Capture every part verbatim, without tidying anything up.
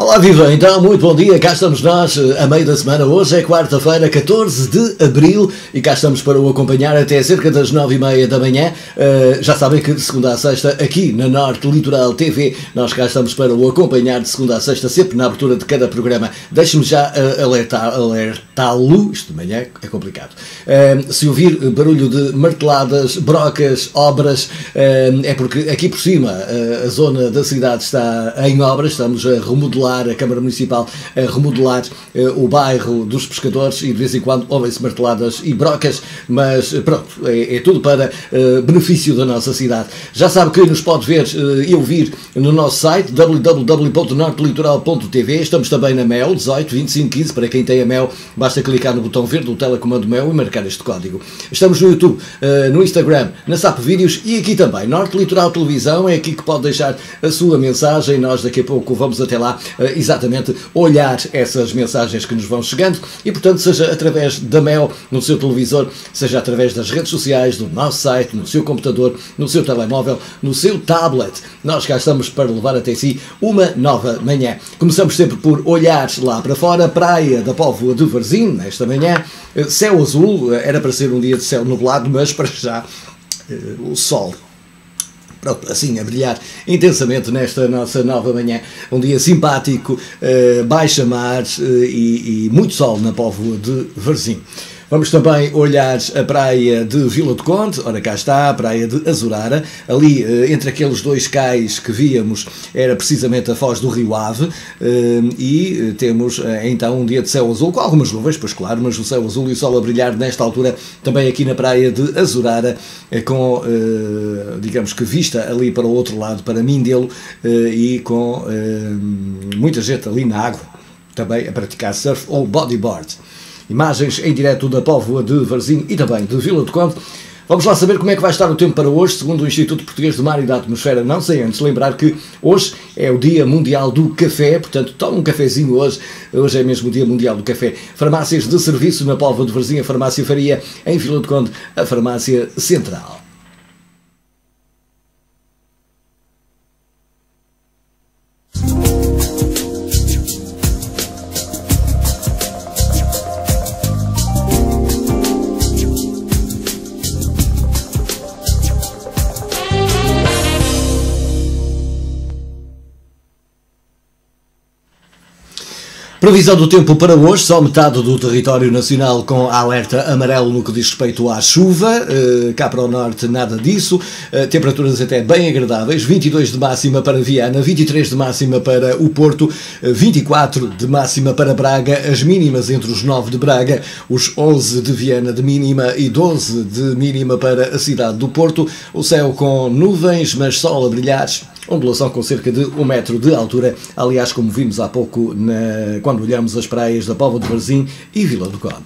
Olá, viva! Então, muito bom dia, cá estamos nós, a meio da semana. Hoje é quarta-feira, catorze de abril, e cá estamos para o acompanhar até cerca das nove e meia da manhã. Uh, já sabem que de segunda a sexta, aqui na Norte Litoral T V, nós cá estamos para o acompanhar de segunda a sexta, sempre na abertura de cada programa. Deixe-me já uh, alertar, alertá-lo, isto de manhã é complicado. Uh, se ouvir barulho de marteladas, brocas, obras, uh, é porque aqui por cima uh, a zona da cidade está em obras, estamos a remodelar, a Câmara Municipal a remodelar uh, o bairro dos pescadores, e de vez em quando ouvem-se marteladas e brocas, mas pronto, é, é tudo para uh, benefício da nossa cidade. Já sabe que nos pode ver uh, e ouvir no nosso site w w w ponto norte litoral ponto t v. Estamos também na Mel, dezoito, vinte e cinco, quinze, para quem tem a Mel, basta clicar no botão verde do telecomando Mel e marcar este código. Estamos no YouTube, uh, no Instagram, na SAP Vídeos e aqui também, Norte Litoral Televisão, é aqui que pode deixar a sua mensagem. Nós daqui a pouco vamos até lá exatamente olhar essas mensagens que nos vão chegando, e portanto, seja através da Mel no seu televisor, seja através das redes sociais, do nosso site, no seu computador, no seu telemóvel, no seu tablet, nós cá estamos para levar até si uma nova manhã. Começamos sempre por olhar lá para fora, Praia da Póvoa de Varzim, nesta manhã, céu azul, era para ser um dia de céu nublado, mas para já o sol pronto, assim a brilhar intensamente nesta nossa nova manhã. Um dia simpático, uh, baixa mar uh, e, e muito sol na Póvoa de Varzim. Vamos também olhar a praia de Vila do Conde, ora cá está, a praia de Azurara, ali entre aqueles dois cais que víamos era precisamente a foz do Rio Ave, e temos então um dia de céu azul, com algumas nuvens, pois claro, mas o céu azul e o sol a brilhar nesta altura também aqui na praia de Azurara, com, digamos que vista ali para o outro lado, para Mindelo, e com muita gente ali na água, também a praticar surf ou bodyboard. Imagens em direto da Póvoa de Varzim e também de Vila do Conde. Vamos lá saber como é que vai estar o tempo para hoje, segundo o Instituto Português do Mar e da Atmosfera. Não sei antes lembrar que hoje é o Dia Mundial do Café, portanto, toma um cafezinho hoje. Hoje é mesmo o Dia Mundial do Café. Farmácias de serviço na Póvoa de Varzim, a Farmácia Faria, em Vila do Conde, a Farmácia Central. Previsão do tempo para hoje, só metade do território nacional com alerta amarelo no que diz respeito à chuva, cá para o norte nada disso, temperaturas até bem agradáveis, vinte e dois de máxima para Viana, vinte e três de máxima para o Porto, vinte e quatro de máxima para Braga, as mínimas entre os nove de Braga, os onze de Viana de mínima e doze de mínima para a cidade do Porto, o céu com nuvens, mas sol a brilhar, ondulação com cerca de um metro de altura, aliás, como vimos há pouco na, quando olhamos as praias da Póvoa de Varzim e Vila do Conde.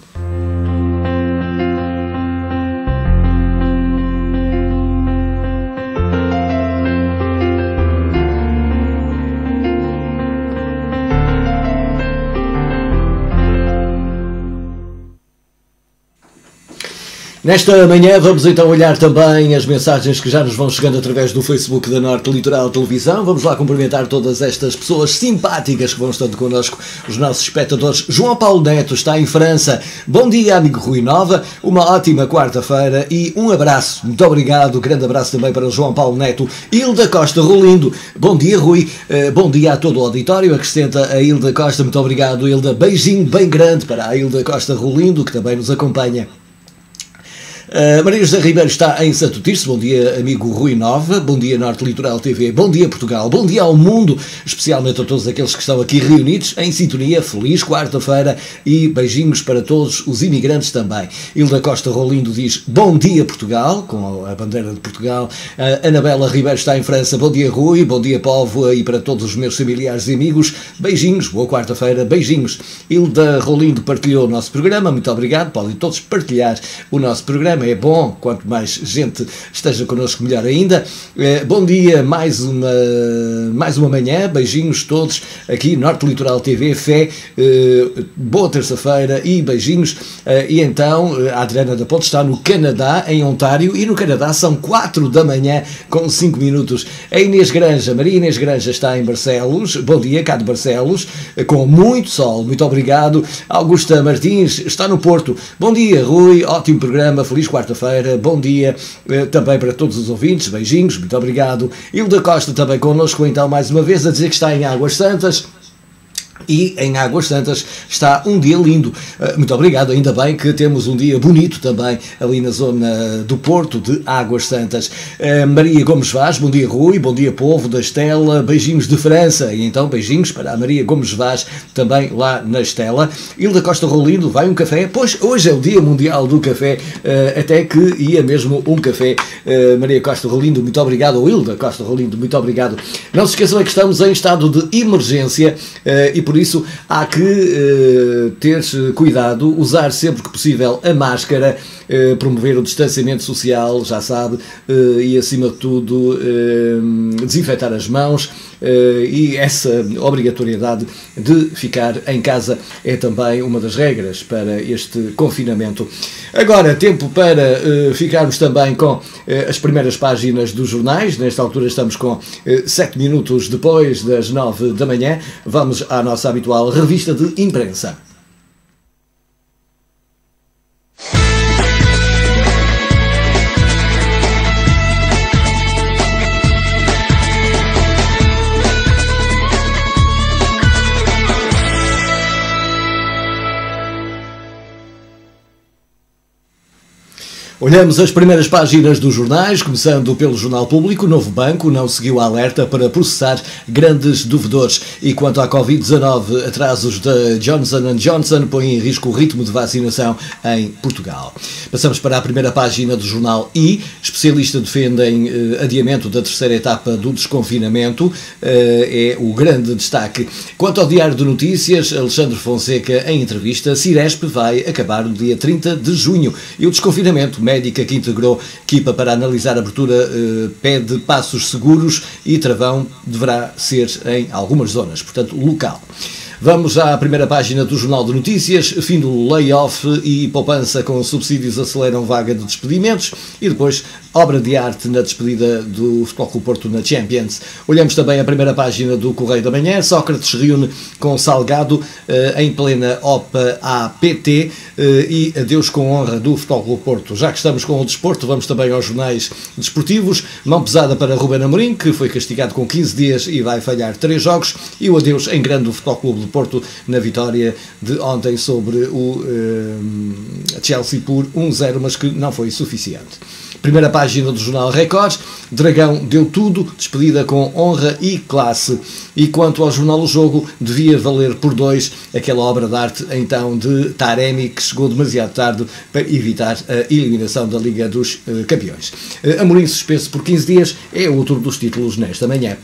Nesta manhã vamos então olhar também as mensagens que já nos vão chegando através do Facebook da Norte Litoral Televisão. Vamos lá cumprimentar todas estas pessoas simpáticas que vão estando connosco, os nossos espectadores. João Paulo Neto está em França. Bom dia, amigo Rui Nova. Uma ótima quarta-feira e um abraço. Muito obrigado. Grande abraço também para o João Paulo Neto. Hilda Costa Rolindo. Bom dia, Rui. Uh, bom dia a todo o auditório. Acrescenta a Hilda Costa. Muito obrigado, Hilda. Beijinho bem grande para a Hilda Costa Rolindo, que também nos acompanha. Uh, Maria José Ribeiro está em Santo Tirso. Bom dia, amigo Rui Nova. Bom dia, Norte Litoral T V. Bom dia, Portugal. Bom dia ao mundo, especialmente a todos aqueles que estão aqui reunidos em sintonia. Feliz quarta-feira e beijinhos para todos os imigrantes também. Hilda Costa Rolindo diz bom dia, Portugal, com a bandeira de Portugal. Uh, Anabela Ribeiro está em França. Bom dia, Rui. Bom dia, Póvoa, e para todos os meus familiares e amigos. Beijinhos. Boa quarta-feira. Beijinhos. Hilda Rolindo partilhou o nosso programa. Muito obrigado. Podem todos partilhar o nosso programa. programa. É bom, quanto mais gente esteja connosco, melhor ainda. Bom dia, mais uma, mais uma manhã. Beijinhos todos aqui, Norte Litoral T V, fé. Boa terça-feira e beijinhos. E então, a Adriana da Ponte está no Canadá, em Ontário, e no Canadá são quatro da manhã, com cinco minutos. A Inês Granja, Maria Inês Granja está em Barcelos. Bom dia, cá de Barcelos, com muito sol. Muito obrigado. Augusta Martins está no Porto. Bom dia, Rui. Ótimo programa. Feliz quarta-feira. Bom dia eh, também para todos os ouvintes. Beijinhos. Muito obrigado. Hilda Costa também connosco, então, mais uma vez, a dizer que está em Águas Santas. E em Águas Santas está um dia lindo. Muito obrigado, ainda bem que temos um dia bonito também ali na zona do Porto de Águas Santas. Maria Gomes Vaz, bom dia Rui, bom dia povo da Estela, beijinhos de França. E então beijinhos para a Maria Gomes Vaz também lá na Estela. Hilda Costa Rolindo, vai um café? Pois hoje é o Dia Mundial do Café, até que ia mesmo um café. Maria Costa Rolindo, muito obrigado. Ou Hilda Costa Rolindo, muito obrigado. Não se esqueçam é que estamos em estado de emergência e por isso há que uh, ter cuidado, usar sempre que possível a máscara, uh, promover o distanciamento social, já sabe, uh, e acima de tudo uh, desinfetar as mãos, uh, e essa obrigatoriedade de ficar em casa é também uma das regras para este confinamento. Agora, tempo para uh, ficarmos também com uh, as primeiras páginas dos jornais. Nesta altura estamos com uh, sete minutos depois das nove da manhã. Vamos à nossa habitual revista de imprensa. Olhamos as primeiras páginas dos jornais, começando pelo Jornal Público. O novo banco não seguiu a alerta para processar grandes devedores. E quanto à covid dezanove, atrasos da Johnson and Johnson põem em risco o ritmo de vacinação em Portugal. Passamos para a primeira página do Jornal I. Especialistas defendem eh, adiamento da terceira etapa do desconfinamento. Eh, é o grande destaque. Quanto ao Diário de Notícias, Alexandre Fonseca, em entrevista, Ciresp vai acabar no dia trinta de junho. E o desconfinamento médica que integrou equipa para analisar a abertura eh, pede passos seguros e travão deverá ser em algumas zonas, portanto, local. Vamos à primeira página do Jornal de Notícias. Fim do layoff e poupança com subsídios aceleram vaga de despedimentos. E depois, obra de arte na despedida do Futebol Clube Porto na Champions. Olhamos também a primeira página do Correio da Manhã. Sócrates reúne com Salgado eh, em plena OPA A P T eh, e adeus com honra do Futebol Clube Porto. Já que estamos com o desporto, vamos também aos jornais desportivos. Mão pesada para Ruben Amorim, que foi castigado com quinze dias e vai falhar três jogos. E o adeus em grande do Futebol Clube do Porto na vitória de ontem sobre o uh, Chelsea por um zero, mas que não foi suficiente. Primeira página do Jornal Record. Dragão deu tudo, despedida com honra e classe. E quanto ao Jornal O Jogo, devia valer por dois aquela obra de arte então de Taremi, que chegou demasiado tarde para evitar a eliminação da Liga dos uh, Campeões. Uh, Amorim suspenso por quinze dias é outro dos títulos nesta manhã.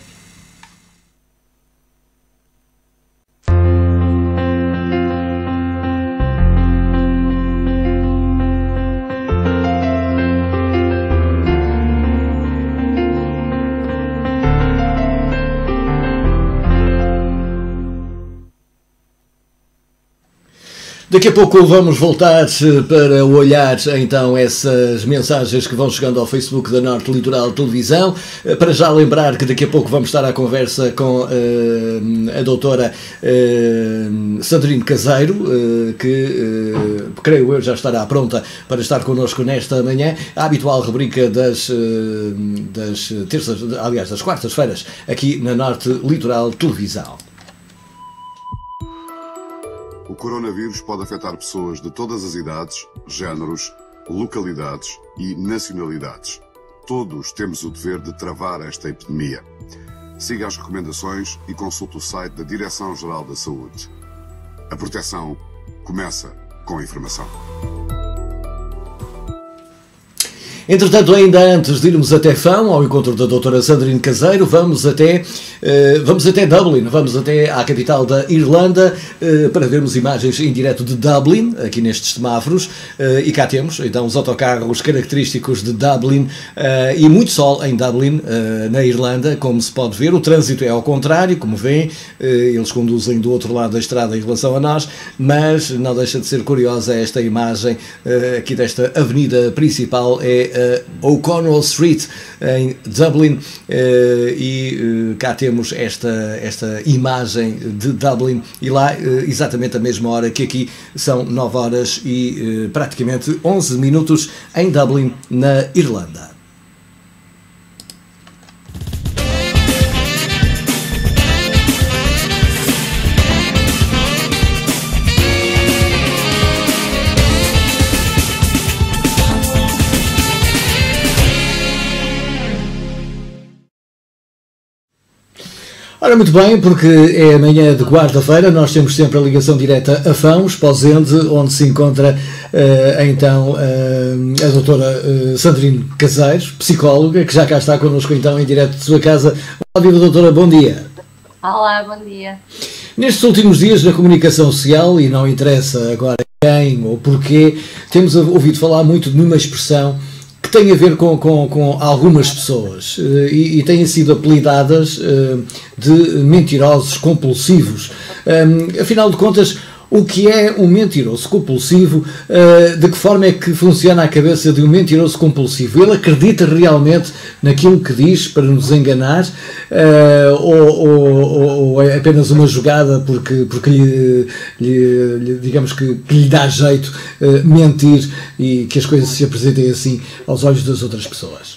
Daqui a pouco vamos voltar para olhar então essas mensagens que vão chegando ao Facebook da Norte Litoral Televisão. Para já lembrar que daqui a pouco vamos estar à conversa com uh, a doutora uh, Sandrine Caseiro, uh, que uh, creio eu já estará pronta para estar connosco nesta manhã. A habitual rubrica das, uh, das terças, aliás das quartas-feiras, aqui na Norte Litoral Televisão. O coronavírus pode afetar pessoas de todas as idades, géneros, localidades e nacionalidades. Todos temos o dever de travar esta epidemia. Siga as recomendações e consulte o site da Direção-Geral da Saúde. A proteção começa com a informação. Entretanto, ainda antes de irmos até Fão, ao encontro da doutora Sandrine Caseiro, vamos até, uh, vamos até Dublin, vamos até à capital da Irlanda, uh, para vermos imagens em direto de Dublin, aqui nestes semáforos, uh, e cá temos, então, os autocarros característicos de Dublin, uh, e muito sol em Dublin, uh, na Irlanda, como se pode ver. O trânsito é ao contrário, como veem, uh, eles conduzem do outro lado da estrada em relação a nós, mas não deixa de ser curiosa esta imagem uh, aqui desta avenida principal, é uh, O'Connell Street, em Dublin, uh, e uh, cá temos esta, esta imagem de Dublin, e lá uh, exatamente a mesma hora que aqui, são nove horas e uh, praticamente onze minutos em Dublin, na Irlanda. Ora, muito bem, porque é amanhã de quarta-feira, nós temos sempre a ligação direta a Fão, Esposende, onde se encontra uh, então uh, a doutora uh, Sandrine Caseiro, psicóloga, que já cá está connosco então em direto de sua casa. Olá, viva doutora, bom dia. Olá, bom dia. Nestes últimos dias na comunicação social, e não interessa agora quem ou porquê, temos ouvido falar muito de uma expressão que tem a ver com, com, com algumas pessoas e, e têm sido apelidadas uh, de mentirosos compulsivos. Um, afinal de contas, o que é um mentiroso compulsivo? Uh, de que forma é que funciona a cabeça de um mentiroso compulsivo? Ele acredita realmente naquilo que diz para nos enganar, uh, ou, ou, ou é apenas uma jogada porque, porque lhe, lhe, lhe, digamos que, que lhe dá jeito uh, mentir e que as coisas se apresentem assim aos olhos das outras pessoas?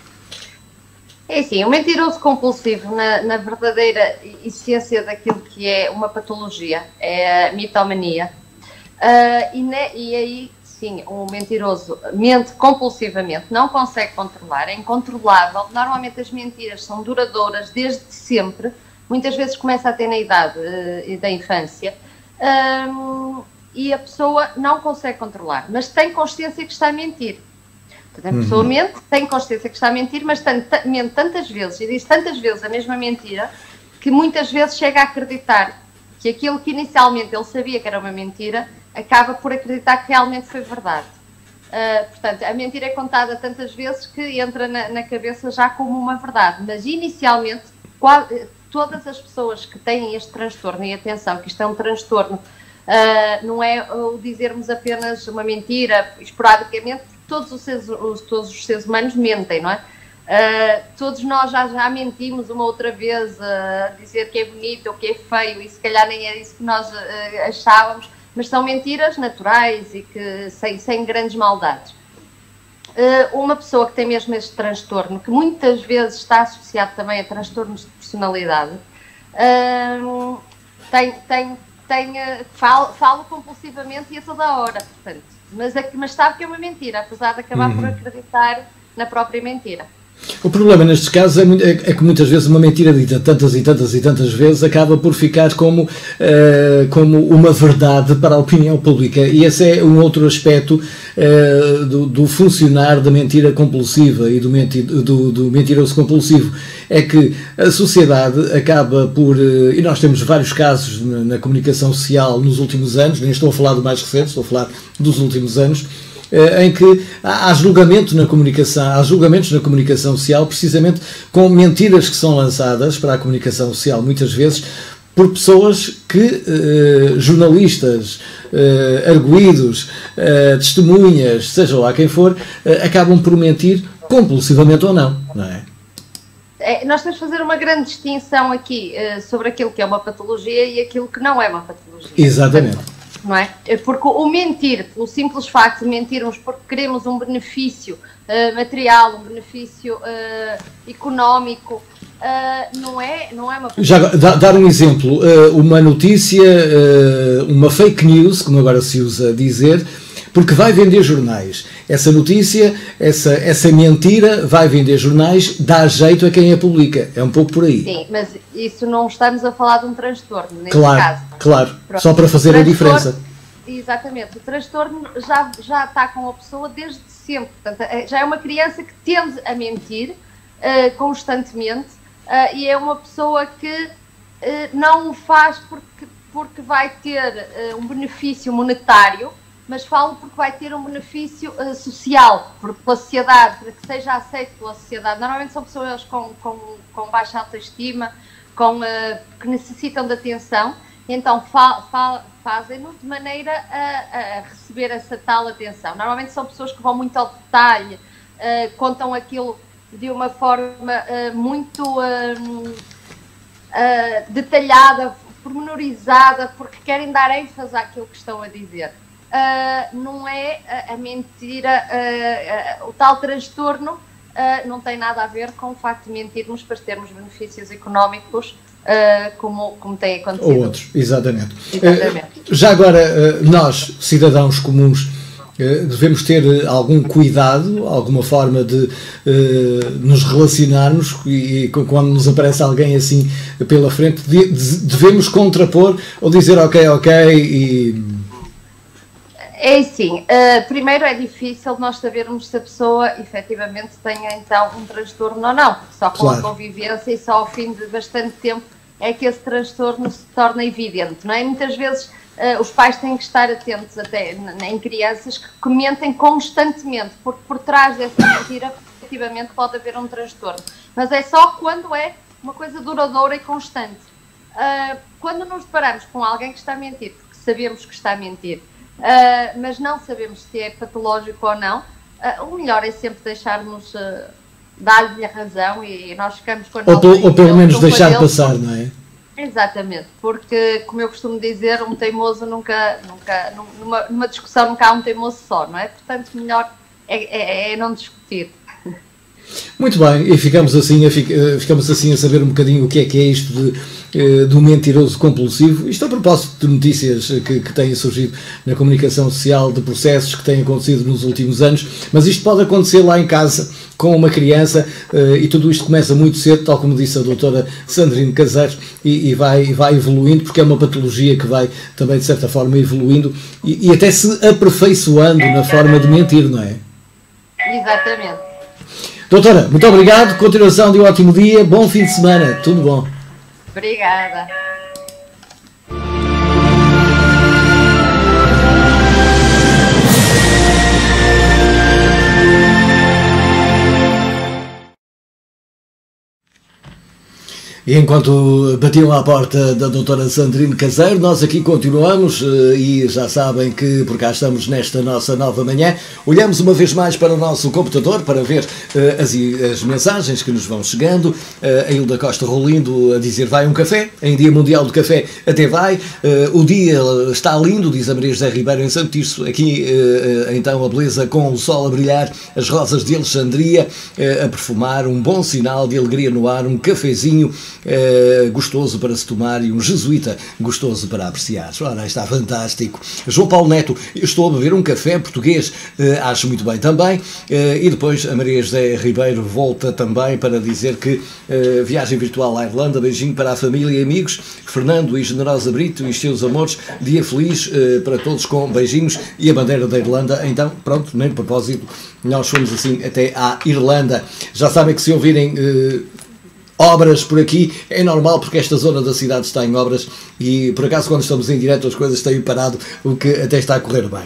É assim, o mentiroso compulsivo, na, na verdadeira essência daquilo que é uma patologia, é a mitomania. Uh, e, ne, e aí, sim, o mentiroso mente compulsivamente, não consegue controlar, é incontrolável. Normalmente as mentiras são duradouras desde sempre, muitas vezes começa a ter na idade uh, da infância, um, e a pessoa não consegue controlar, mas tem consciência que está a mentir. A pessoa mente, tem consciência que está a mentir, mas mente tantas vezes e diz tantas vezes a mesma mentira que muitas vezes chega a acreditar que aquilo que inicialmente ele sabia que era uma mentira, acaba por acreditar que realmente foi verdade. Uh, portanto, a mentira é contada tantas vezes que entra na, na cabeça já como uma verdade, mas inicialmente qual, todas as pessoas que têm este transtorno, e atenção que isto é um transtorno, uh, não é o dizermos apenas uma mentira esporadicamente. Todos os, seres, os, todos os seres humanos mentem, não é? Uh, todos nós já, já mentimos uma outra vez a uh, dizer que é bonito ou que é feio, e se calhar nem era isso que nós uh, achávamos, mas são mentiras naturais e que sem, sem grandes maldades. Uh, uma pessoa que tem mesmo este transtorno, que muitas vezes está associado também a transtornos de personalidade, uh, tem, tem, tem, uh, fala, fala compulsivamente e a toda a hora, portanto. Mas, é, mas sabe que é uma mentira, apesar de acabar uhum. por acreditar na própria mentira. O problema nestes casos é, é, é que muitas vezes uma mentira dita tantas e tantas e tantas vezes acaba por ficar como, uh, como uma verdade para a opinião pública, e esse é um outro aspecto uh, do, do funcionar da mentira compulsiva e do, menti, do, do mentiroso compulsivo, é que a sociedade acaba por, uh, e nós temos vários casos na, na comunicação social nos últimos anos, nem estou a falar do mais recente, estou a falar dos últimos anos, em que há julgamento na comunicação, há julgamentos na comunicação social precisamente com mentiras que são lançadas para a comunicação social, muitas vezes por pessoas que, eh, jornalistas, eh, arguidos, eh, testemunhas, seja lá quem for, eh, acabam por mentir compulsivamente ou não, não é? É, nós temos de fazer uma grande distinção aqui uh, sobre aquilo que é uma patologia e aquilo que não é uma patologia. Exatamente. Não é? Porque o mentir, pelo simples facto de mentirmos porque queremos um benefício uh, material, um benefício uh, económico, uh, não, é, não é uma... Já dar um exemplo, uh, uma notícia, uh, uma fake news, como agora se usa dizer, porque vai vender jornais. Essa notícia, essa, essa mentira vai vender jornais, dá jeito a quem a publica. É um pouco por aí. Sim, mas isso não estamos a falar de um transtorno, nesse claro, caso. Claro, Pronto. Só para fazer a diferença. exatamente, o transtorno já, já está com a pessoa desde sempre, portanto, já é uma criança que tende a mentir uh, constantemente uh, e é uma pessoa que uh, não o faz porque, porque vai ter uh, um benefício monetário, mas falo porque vai ter um benefício uh, social, porque pela sociedade, para que seja aceito pela sociedade. Normalmente são pessoas com, com, com baixa autoestima, com, uh, que necessitam de atenção, então fa, fa, fazem-no de maneira a, a receber essa tal atenção. Normalmente são pessoas que vão muito ao detalhe, uh, contam aquilo de uma forma uh, muito uh, uh, detalhada, pormenorizada, porque querem dar ênfase àquilo que estão a dizer. Uh, não é a, a mentira, uh, uh, o tal transtorno uh, não tem nada a ver com o facto de mentirmos para termos benefícios económicos uh, como, como tem acontecido. Ou outros, exatamente. exatamente. Uh, já agora, uh, nós, cidadãos comuns, uh, devemos ter algum cuidado, alguma forma de uh, nos relacionarmos e, e quando nos aparece alguém assim pela frente, de, de, devemos contrapor ou dizer ok, ok e... É assim, uh, primeiro é difícil nós sabermos se a pessoa efetivamente tenha então um transtorno ou não, porque só com claro. a convivência e só ao fim de bastante tempo é que esse transtorno se torna evidente, não é? Muitas vezes uh, os pais têm que estar atentos até em crianças que comentem constantemente, porque por trás dessa mentira efetivamente pode haver um transtorno, mas é só quando é uma coisa duradoura e constante. Uh, quando nos deparamos com alguém que está a mentir, porque sabemos que está a mentir, Uh, mas não sabemos se é patológico ou não, uh, o melhor é sempre deixarmos uh, dar-lhe a razão e nós ficamos com a ou, ou, ou pelo menos deixar passar, não é? Exatamente, porque como eu costumo dizer, um teimoso nunca, nunca numa, numa discussão nunca há um teimoso só, não é? Portanto, melhor é, é, é não discutir. Muito bem, e ficamos assim, a, ficamos assim a saber um bocadinho o que é que é isto de, do mentiroso compulsivo. Isto a propósito de notícias que, que têm surgido na comunicação social, de processos que têm acontecido nos últimos anos, mas isto pode acontecer lá em casa com uma criança e tudo isto começa muito cedo, tal como disse a doutora Sandrine Caseiro, e, e vai, vai evoluindo, porque é uma patologia que vai também de certa forma evoluindo e, e até se aperfeiçoando na forma de mentir, não é? Exatamente. Doutora, muito obrigado, continuação de um ótimo dia, bom fim de semana, tudo bom. Obrigada. E enquanto batiam à porta da doutora Sandrine Caseiro, nós aqui continuamos e já sabem que por cá estamos nesta nossa nova manhã. Olhamos uma vez mais para o nosso computador para ver uh, as, as mensagens que nos vão chegando. Uh, a Hilda Costa Rolindo a dizer vai um café, em Dia Mundial do Café até vai. Uh, o dia está lindo, diz a Maria José Ribeiro em Santo Tirso. Aqui uh, então a beleza com o sol a brilhar, as rosas de Alexandria uh, a perfumar, um bom sinal de alegria no ar, um cafezinho Uh, gostoso para se tomar e um jesuíta gostoso para apreciar. Ora, está fantástico. João Paulo Neto, eu estou a beber um café português, uh, acho muito bem também. Uh, e depois a Maria José Ribeiro volta também para dizer que uh, viagem virtual à Irlanda, beijinho para a família e amigos, Fernando e Generosa Brito e os seus amores, dia feliz uh, para todos com beijinhos e a bandeira da Irlanda. Então, pronto, nem de propósito, nós fomos assim até à Irlanda. Já sabem que se ouvirem uh, obras por aqui, é normal porque esta zona da cidade está em obras e por acaso quando estamos em direto as coisas têm parado, o que até está a correr bem.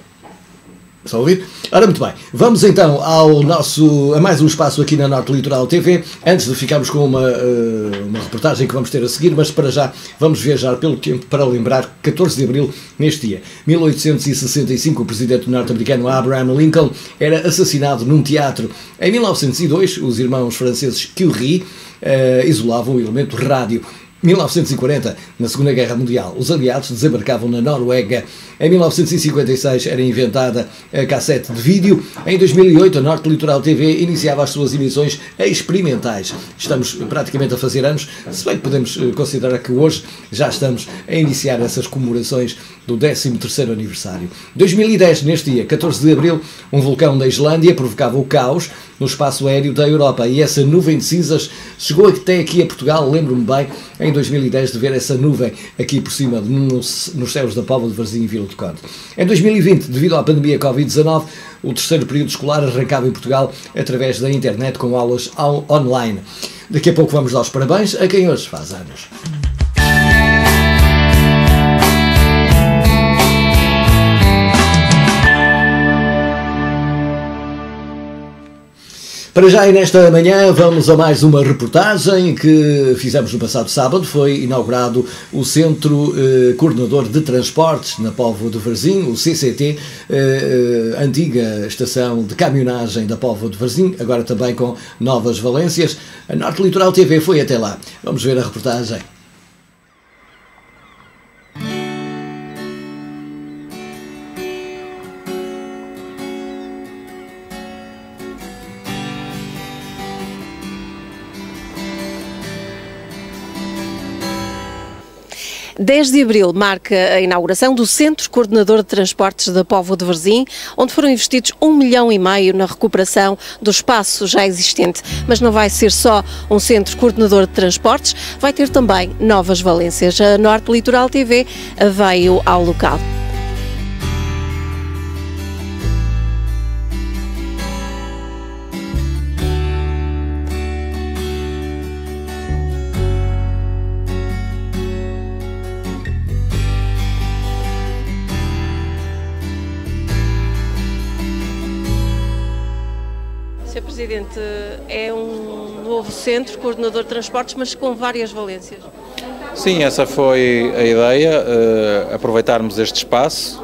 Está a ouvir? Ora, muito bem. Vamos então ao nosso, a mais um espaço aqui na Norte Litoral T V, antes de ficarmos com uma, uma reportagem que vamos ter a seguir, mas para já vamos viajar pelo tempo para lembrar catorze de abril, neste dia. mil oitocentos e sessenta e cinco, o presidente norte-americano Abraham Lincoln era assassinado num teatro. Em mil novecentos e dois, os irmãos franceses Curie uh, isolavam o elemento rádio. mil novecentos e quarenta, na Segunda Guerra Mundial, os aliados desembarcavam na Noruega. Em mil novecentos e cinquenta e seis era inventada a cassete de vídeo. Em dois mil e oito, a Norte Litoral T V iniciava as suas emissões experimentais. Estamos praticamente a fazer anos, se bem que podemos considerar que hoje já estamos a iniciar essas comemorações do décimo terceiro aniversário. dois mil e dez, neste dia, catorze de abril, um vulcão da Islândia provocava o caos no espaço aéreo da Europa e essa nuvem de cinzas chegou até aqui a Portugal, lembro-me bem, em em dois mil e dez de ver essa nuvem aqui por cima nos, nos céus da Póvoa de Varzim e Vila do Conde. Em dois mil e vinte, devido à pandemia covid dezanove, o terceiro período escolar arrancava em Portugal através da internet com aulas online. Daqui a pouco vamos dar os parabéns a quem hoje faz anos. Para já e nesta manhã vamos a mais uma reportagem que fizemos no passado sábado. Foi inaugurado o Centro eh, Coordenador de Transportes na Póvoa de Varzim, o C C T, eh, antiga estação de caminhonagem da Póvoa de Varzim, agora também com novas valências. A Norte Litoral T V foi até lá. Vamos ver a reportagem. dez de abril marca a inauguração do Centro Coordenador de Transportes da Póvoa de Varzim, onde foram investidos um milhão e meio na recuperação do espaço já existente. Mas não vai ser só um Centro Coordenador de Transportes, vai ter também novas valências. A Norte Litoral T V veio ao local. senhor Presidente, é um novo centro, coordenador de transportes, mas com várias valências. Sim, essa foi a ideia, uh, aproveitarmos este espaço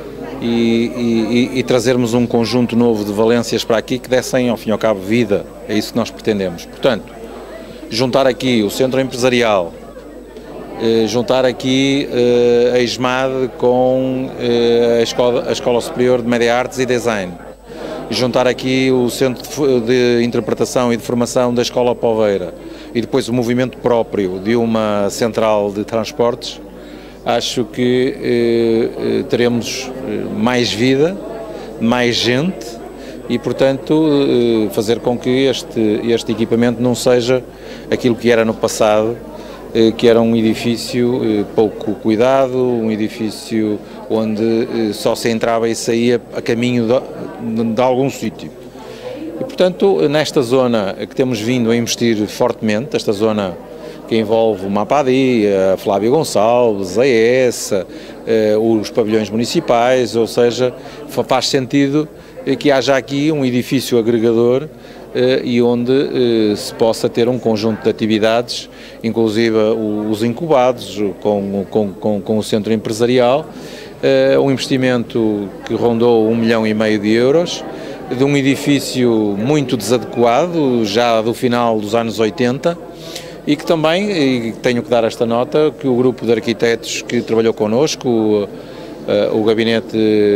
e, e, e trazermos um conjunto novo de valências para aqui que dessem, ao fim e ao cabo, vida. É isso que nós pretendemos. Portanto, juntar aqui o centro empresarial, uh, juntar aqui uh, a ESMAD com uh, a, Escola, a Escola Superior de Média Artes e Design, juntar aqui o Centro de Interpretação e de Formação da Escola Poveira e depois o movimento próprio de uma central de transportes, acho que eh, teremos mais vida, mais gente e, portanto, eh, fazer com que este, este equipamento não seja aquilo que era no passado, eh, que era um edifício eh, pouco cuidado, um edifício onde eh, só se entrava e saía a caminho de, de, de algum sítio. E, portanto, nesta zona que temos vindo a investir fortemente, esta zona que envolve o Mapadi, a Flávio Gonçalves, a ESA, eh, os pavilhões municipais, ou seja, faz sentido que haja aqui um edifício agregador eh, e onde eh, se possa ter um conjunto de atividades, inclusive os incubados com, com, com, com o centro empresarial, eh, um investimento que rondou um milhão e meio de euros, de um edifício muito desadequado, já do final dos anos oitenta, e que também, e tenho que dar esta nota, que o grupo de arquitetos que trabalhou connosco, o, o gabinete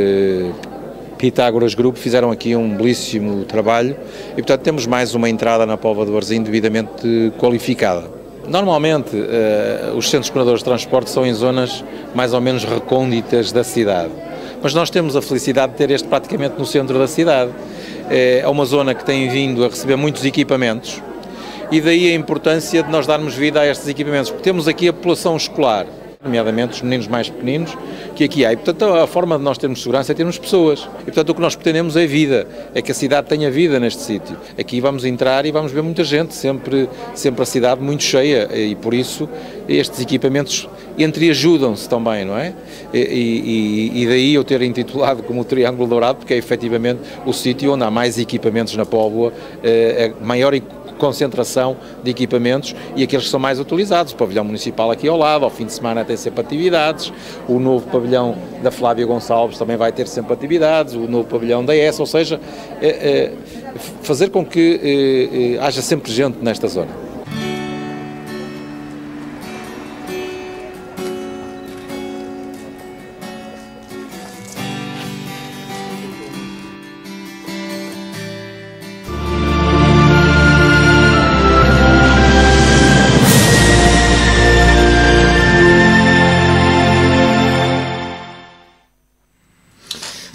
Pitágoras Group, fizeram aqui um belíssimo trabalho e, portanto, temos mais uma entrada na Póvoa de Varzim devidamente qualificada. Normalmente, uh, os centros coordenadores de transporte são em zonas mais ou menos recônditas da cidade, mas nós temos a felicidade de ter este praticamente no centro da cidade. É uma zona que tem vindo a receber muitos equipamentos e daí a importância de nós darmos vida a estes equipamentos, porque temos aqui a população escolar, nomeadamente os meninos mais pequeninos, que aqui há. E, portanto, a forma de nós termos segurança é termos pessoas. E, portanto, o que nós pretendemos é vida, é que a cidade tenha vida neste sítio. Aqui vamos entrar e vamos ver muita gente, sempre, sempre a cidade muito cheia, e por isso estes equipamentos entreajudam-se também, não é? E, e, e daí eu ter intitulado como o Triângulo Dourado, porque é efetivamente o sítio onde há mais equipamentos na Póvoa, é maior concentração de equipamentos e aqueles que são mais utilizados. O pavilhão municipal aqui ao lado, ao fim de semana tem sempre atividades, o novo pavilhão da Flávia Gonçalves também vai ter sempre atividades, o novo pavilhão da ESA, ou seja, é, é, fazer com que é, é, haja sempre gente nesta zona.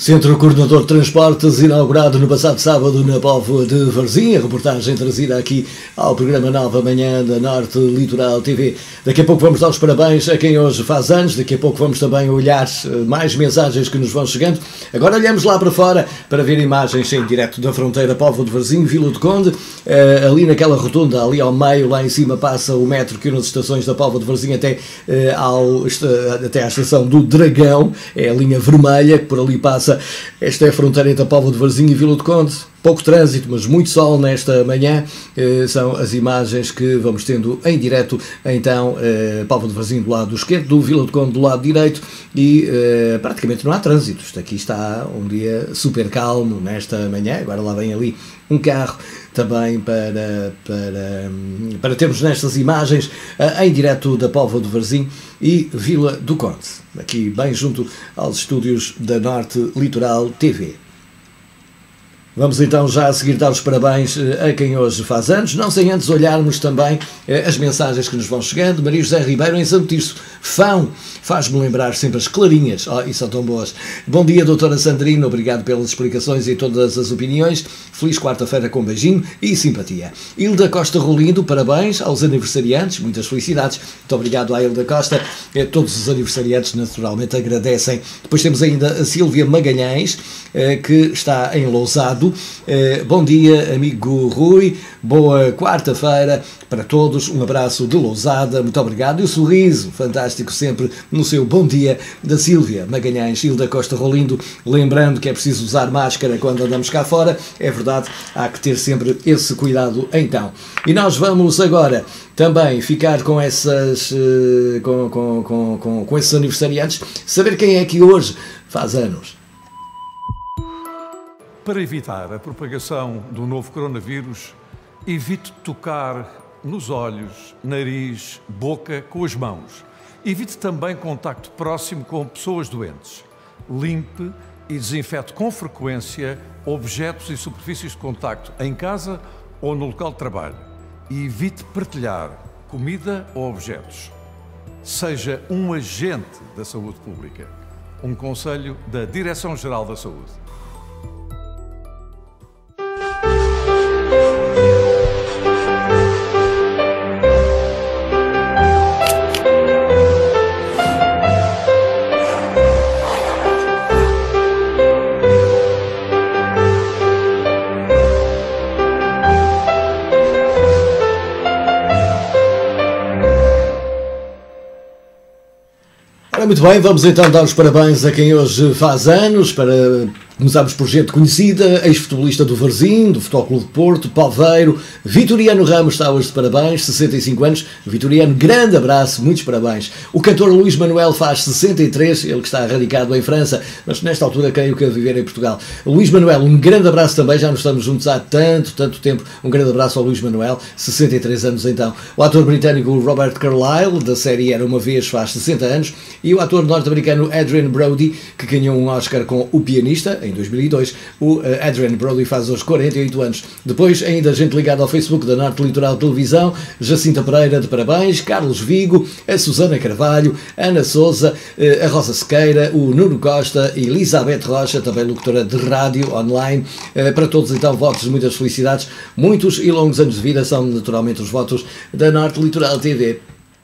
Centro Coordenador de Transportes, inaugurado no passado sábado na Póvoa de Varzim. A reportagem trazida aqui ao programa Nova Manhã da Norte Litoral T V. Daqui a pouco vamos dar os parabéns a quem hoje faz anos. Daqui a pouco vamos também olhar mais mensagens que nos vão chegando. Agora olhamos lá para fora para ver imagens em direto da fronteira Póvoa de Varzim, Vila do Conde. Uh, ali naquela rotunda, ali ao meio, lá em cima passa o metro que une as estações da Póvoa de Varzim até, uh, ao, até à estação do Dragão. É a linha vermelha que por ali passa. Esta é a fronteira entre a Póvoa de Varzim e Vila do Conde. Pouco trânsito, mas muito sol nesta manhã. Eh, são as imagens que vamos tendo em direto. Então, eh, Póvoa de Varzim do lado esquerdo, do Vila do Conde do lado direito e eh, praticamente não há trânsito. Isto aqui está um dia super calmo nesta manhã. Agora lá vem ali um carro também para, para, para termos nestas imagens eh, em direto da Póvoa de Varzim e Vila do Conde. Aqui bem junto aos estúdios da Norte Litoral T V. Vamos então já a seguir dar os parabéns a quem hoje faz anos, não sem antes olharmos também as mensagens que nos vão chegando. Maria José Ribeiro em Santo Tirso, fão, faz-me lembrar sempre as clarinhas, oh, e são tão boas. Bom dia, doutora Sandrina, obrigado pelas explicações e todas as opiniões. Feliz quarta-feira com beijinho e simpatia. Hilda Costa Rolindo, parabéns aos aniversariantes, muitas felicidades. Muito obrigado à Hilda Costa. Todos os aniversariantes naturalmente agradecem. Depois temos ainda a Sílvia Magalhães, que está em Lousado. Bom dia, amigo Rui, boa quarta-feira para todos, um abraço de Lousada, muito obrigado, e o sorriso fantástico sempre no seu bom dia da Sílvia Magalhães. Hilda Costa Rolindo, lembrando que é preciso usar máscara quando andamos cá fora, é verdade, há que ter sempre esse cuidado então. E nós vamos agora também ficar com essas com, com, com, com, com esses aniversariantes, saber quem é que hoje faz anos. Para evitar a propagação do novo coronavírus, evite tocar nos olhos, nariz, boca com as mãos. Evite também contacto próximo com pessoas doentes. Limpe e desinfete com frequência objetos e superfícies de contacto em casa ou no local de trabalho. E evite partilhar comida ou objetos. Seja um agente da saúde pública. Um conselho da Direção-Geral da Saúde. Muito bem, vamos então dar os parabéns a quem hoje faz anos, para começarmos por gente conhecida, ex-futebolista do Varzim, do Futebol Clube de Porto, Palveiro, Vitoriano Ramos está hoje de parabéns, sessenta e cinco anos, Vitoriano, grande abraço, muitos parabéns. O cantor Luís Manuel faz sessenta e três, ele que está radicado em França, mas nesta altura creio que a viver em Portugal. Luís Manuel, um grande abraço também, já nos estamos juntos há tanto, tanto tempo, um grande abraço ao Luís Manuel, sessenta e três anos então. O ator britânico Robert Carlyle, da série Era Uma Vez, faz sessenta anos, e o ator norte-americano Adrien Brody, que ganhou um Oscar com O Pianista, em dois mil e dois, o Adrien Brody faz hoje quarenta e oito anos. Depois, ainda gente ligada ao Facebook da Norte Litoral Televisão, Jacinta Pereira de parabéns, Carlos Vigo, a Susana Carvalho, Ana Souza, a Rosa Sequeira, o Nuno Costa e Elizabeth Rocha, também locutora de rádio online. Para todos, então, votos de muitas felicidades, muitos e longos anos de vida, são naturalmente os votos da Norte Litoral T V.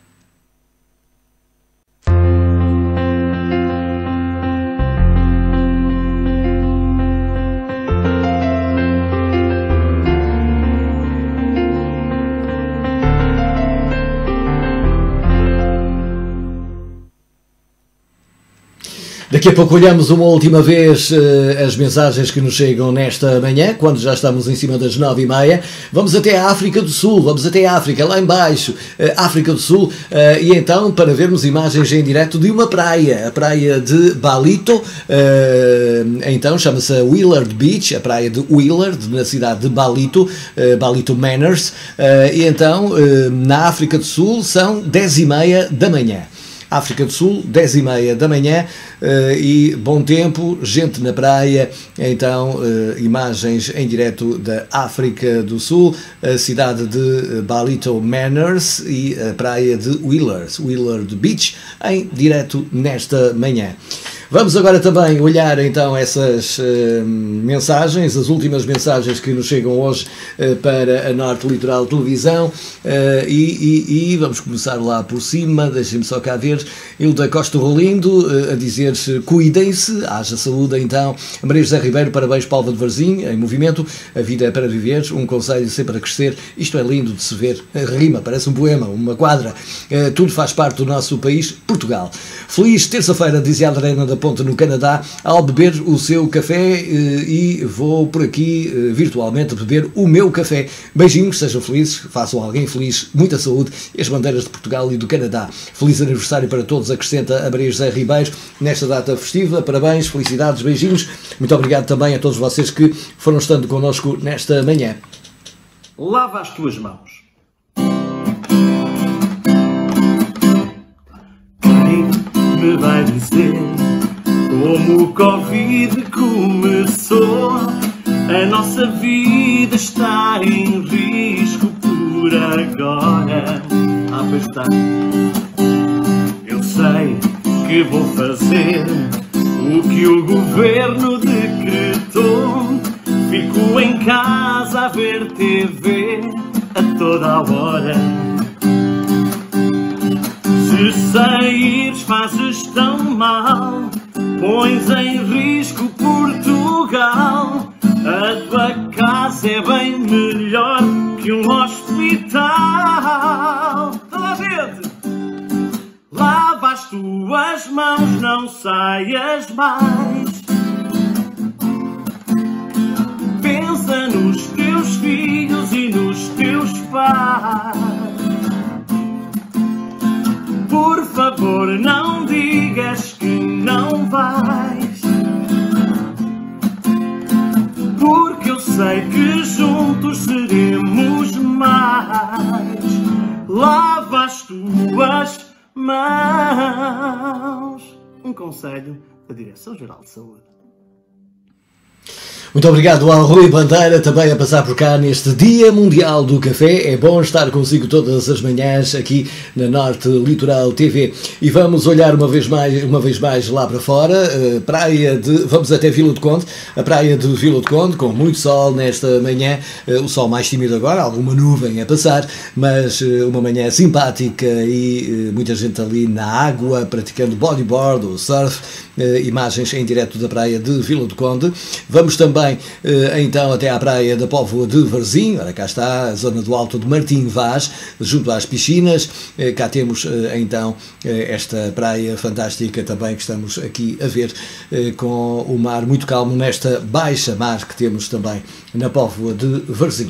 Daqui a pouco olhamos uma última vez uh, as mensagens que nos chegam nesta manhã, quando já estamos em cima das nove e meia. Vamos até a África do Sul, vamos até a África, lá embaixo, uh, África do Sul, uh, e então para vermos imagens em direto de uma praia, a praia de Balito, uh, então chama-se Willard Beach, a praia de Willard, na cidade de Balito, uh, Balito Manors, uh, e então uh, na África do Sul são dez e meia da manhã. África do Sul, dez e meia da manhã, uh, e bom tempo, gente na praia, então uh, imagens em direto da África do Sul, a cidade de Balito Manors e a praia de Willard, Willard Beach, em direto nesta manhã. Vamos agora também olhar então essas uh, mensagens, as últimas mensagens que nos chegam hoje uh, para a Norte Litoral Televisão, uh, e, e, e vamos começar lá por cima. Deixem-me só cá ver. Hilda Costa Rolindo uh, a dizer-se: cuidem-se, haja saúde então. Maria José Ribeiro, parabéns Póvoa de Varzim, em movimento, a vida é para viver, um conselho sempre a crescer, isto é lindo de se ver, rima, parece um poema, uma quadra, uh, tudo faz parte do nosso país, Portugal. Feliz terça-feira, dizia a Adriana da Ponte no Canadá, ao beber o seu café, e vou por aqui virtualmente beber o meu café. Beijinhos, sejam felizes, façam alguém feliz, muita saúde, e as bandeiras de Portugal e do Canadá. Feliz aniversário para todos, acrescenta a Maria José Ribeiro, nesta data festiva. Parabéns, felicidades, beijinhos. Muito obrigado também a todos vocês que foram estando connosco nesta manhã. Lava as tuas mãos. Me vai dizer como o Covid começou. A nossa vida está em risco por agora. Ah, pois está. Eu sei que vou fazer o que o governo decretou. Fico em casa a ver T V a toda a hora. Se saíres fazes tão mal, pões em risco Portugal. A tua casa é bem melhor que um hospital. Toda a gente! Lava as tuas mãos, não saias mais. Pensa nos teus filhos e nos teus pais. Por favor, não digas que não vais, porque eu sei que juntos seremos mais. Lava as tuas mãos. Um conselho da Direção-Geral de Saúde. Muito obrigado ao Rui Bandeira, também a passar por cá neste Dia Mundial do Café. É bom estar consigo todas as manhãs aqui na Norte Litoral T V. E vamos olhar uma vez mais, uma vez mais lá para fora, uh, praia de, vamos até Vila do Conde, a praia de Vila do Conde, com muito sol nesta manhã, uh, o sol mais tímido agora, alguma nuvem a passar, mas uh, uma manhã simpática e uh, muita gente ali na água, praticando bodyboard ou surf, uh, imagens em direto da praia de Vila do Conde. Vamos também então até à praia da Póvoa de Varzim. Ora, cá está a zona do Alto de Martim Vaz, junto às piscinas. Cá temos então esta praia fantástica também que estamos aqui a ver, com o mar muito calmo nesta baixa mar que temos também na Póvoa de Varzim.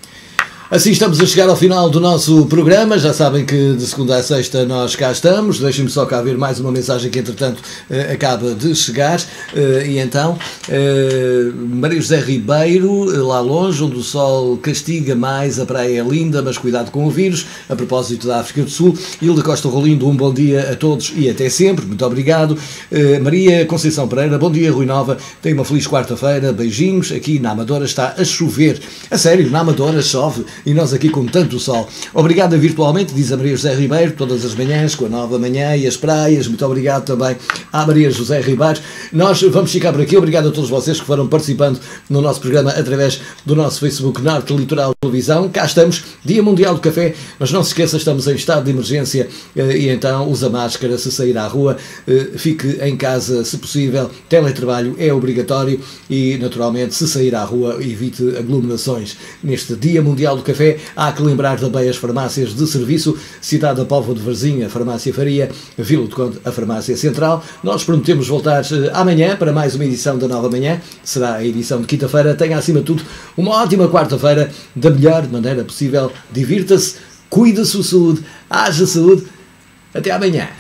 Assim estamos a chegar ao final do nosso programa. Já sabem que de segunda a sexta nós cá estamos. Deixem-me só cá ver mais uma mensagem que entretanto eh, acaba de chegar. Eh, e então, eh, Maria José Ribeiro, lá longe, onde o sol castiga mais, a praia é linda, mas cuidado com o vírus. A propósito da África do Sul. Hilda Costa Rolindo, um bom dia a todos e até sempre. Muito obrigado. Eh, Maria Conceição Pereira, bom dia, Rui Nova. Tenha uma feliz quarta-feira. Beijinhos. Aqui na Amadora está a chover. A sério, na Amadora chove. E nós aqui com tanto sol. Obrigado virtualmente, diz a Maria José Ribeiro, todas as manhãs, com a nova manhã e as praias. Muito obrigado também à Maria José Ribeiro. Nós vamos ficar por aqui. Obrigado a todos vocês que foram participando no nosso programa através do nosso Facebook Norte Litoral Televisão. Cá estamos, Dia Mundial do Café, mas não se esqueça, estamos em estado de emergência e então usa máscara se sair à rua, fique em casa se possível, teletrabalho é obrigatório e naturalmente se sair à rua evite aglomerações. Neste Dia Mundial do Café há que lembrar também as farmácias de serviço, Cidade da Póvoa de Varzim, a Farmácia Faria, Vila do Conde, a Farmácia Central. Nós prometemos voltar amanhã para mais uma edição da Nova Manhã, será a edição de quinta-feira. Tenha acima de tudo uma ótima quarta-feira, da melhor maneira possível. Divirta-se, cuide da sua saúde, haja saúde. Até amanhã.